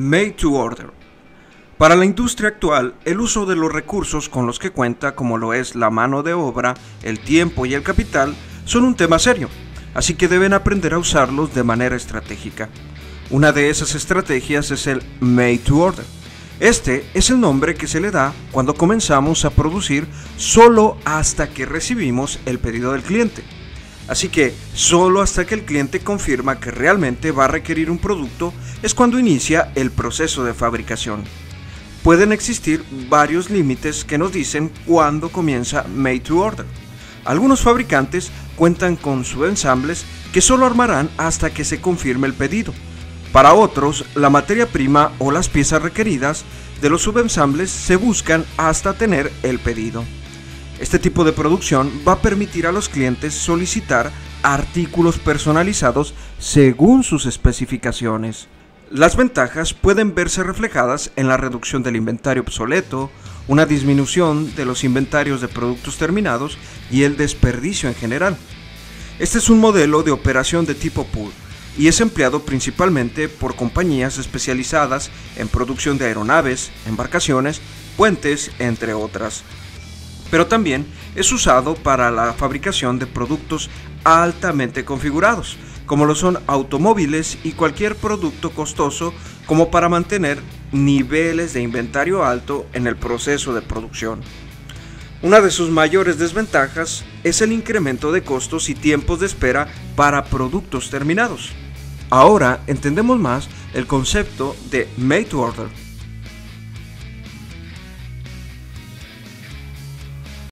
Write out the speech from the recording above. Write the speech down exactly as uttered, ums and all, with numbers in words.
Made to Order. Para la industria actual, el uso de los recursos con los que cuenta, como lo es la mano de obra, el tiempo y el capital, son un tema serio, así que deben aprender a usarlos de manera estratégica. Una de esas estrategias es el Made to Order. Este es el nombre que se le da cuando comenzamos a producir solo hasta que recibimos el pedido del cliente. Así que solo hasta que el cliente confirma que realmente va a requerir un producto es cuando inicia el proceso de fabricación. Pueden existir varios límites que nos dicen cuándo comienza Made to Order. Algunos fabricantes cuentan con subensambles que solo armarán hasta que se confirme el pedido. Para otros, la materia prima o las piezas requeridas de los subensambles se buscan hasta tener el pedido. Este tipo de producción va a permitir a los clientes solicitar artículos personalizados según sus especificaciones. Las ventajas pueden verse reflejadas en la reducción del inventario obsoleto, una disminución de los inventarios de productos terminados y el desperdicio en general. Este es un modelo de operación de tipo pool y es empleado principalmente por compañías especializadas en producción de aeronaves, embarcaciones, puentes, entre otras. Pero también es usado para la fabricación de productos altamente configurados, como lo son automóviles y cualquier producto costoso, como para mantener niveles de inventario alto en el proceso de producción. Una de sus mayores desventajas es el incremento de costos y tiempos de espera para productos terminados. Ahora entendemos más el concepto de Made to Order.